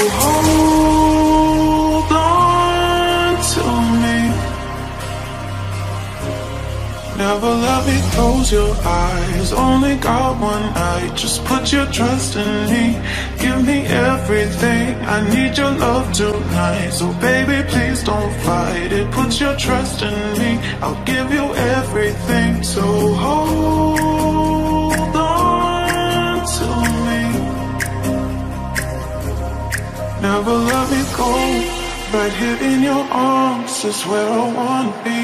hold on to me. Never let me close your eyes. Only got one night. Just put your trust in me. Give me everything. I need your love tonight. So baby, please don't fight it. Put your trust in me. I'll give you everything. So hold on to me. Never let me go. Right here in your arms is where I wanna be.